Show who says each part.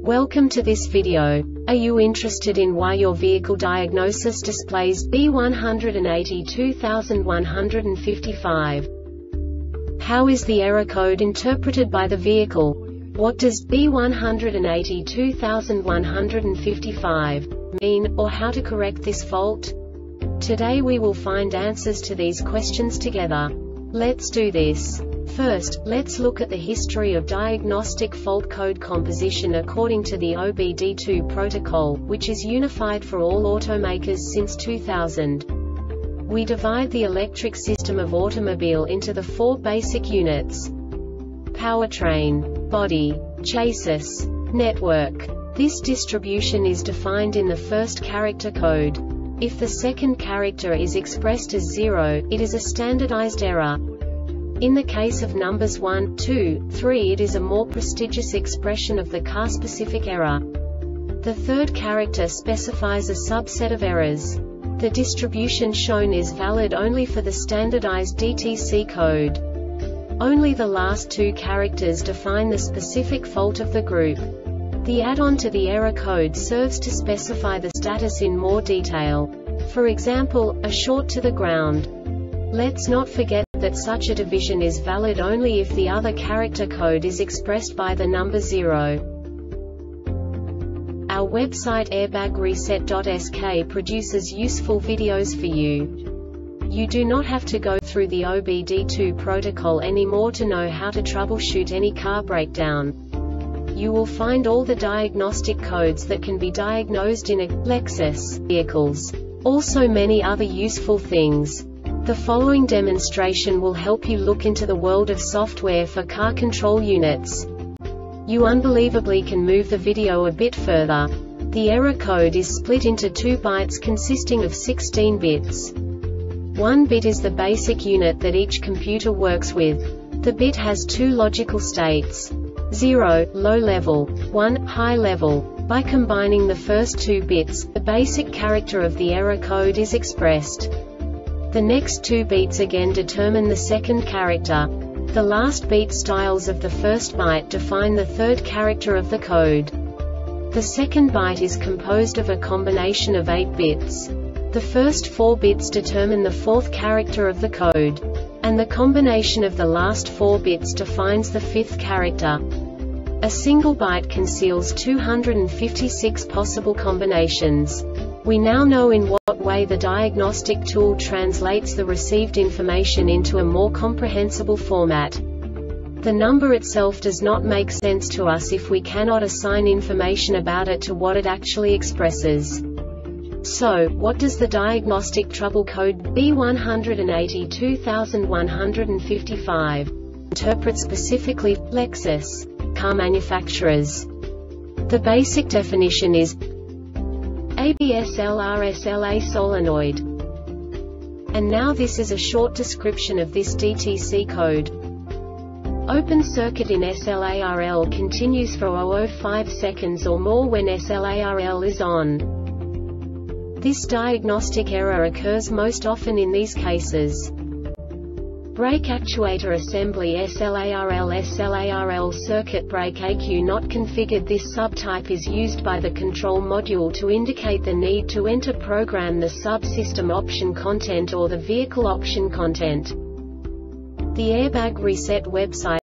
Speaker 1: Welcome to this video. Are you interested in why your vehicle diagnosis displays B182155? How is the error code interpreted by the vehicle? What does B182155 mean, or how to correct this fault? Today we will find answers to these questions together. Let's do this. First, let's look at the history of diagnostic fault code composition according to the OBD2 protocol, which is unified for all automakers since 2000. We divide the electric system of automobile into the four basic units: powertrain, body, chassis, network. This distribution is defined in the first character code. If the second character is expressed as 0, it is a standardized error. In the case of numbers 1, 2, 3, it is a more prestigious expression of the car-specific error. The third character specifies a subset of errors. The distribution shown is valid only for the standardized DTC code. Only the last two characters define the specific fault of the group. The add-on to the error code serves to specify the status in more detail. For example, a short to the ground. Let's not forget that such a division is valid only if the other character code is expressed by the number 0. Our website airbagreset.sk produces useful videos for you. You do not have to go through the OBD2 protocol anymore to know how to troubleshoot any car breakdown. You will find all the diagnostic codes that can be diagnosed in a Lexus vehicles. Also many other useful things. The following demonstration will help you look into the world of software for car control units. You unbelievably can move the video a bit further. The error code is split into 2 bytes consisting of 16 bits. 1 bit is the basic unit that each computer works with. The bit has 2 logical states: 0, low level, 1, high level. By combining the first 2 bits, the basic character of the error code is expressed. The next 2 beats again determine the second character. The last beat styles of the first byte define the third character of the code. The second byte is composed of a combination of 8 bits. The first 4 bits determine the fourth character of the code. And the combination of the last 4 bits defines the fifth character. A single byte conceals 256 possible combinations. We now know in what way the diagnostic tool translates the received information into a more comprehensible format. The number itself does not make sense to us if we cannot assign information about it to what it actually expresses. So, what does the diagnostic trouble code B182155 interpret specifically for Lexus car manufacturers? The basic definition is ABS-LRSLA solenoid. And now this is a short description of this DTC code. Open circuit in SLARL continues for 0.05 seconds or more when SLARL is on. This diagnostic error occurs most often in these cases: brake actuator assembly SLARL circuit brake ECU not configured. This subtype is used by the control module to indicate the need to enter program the subsystem option content or the vehicle option content. The Airbag Reset website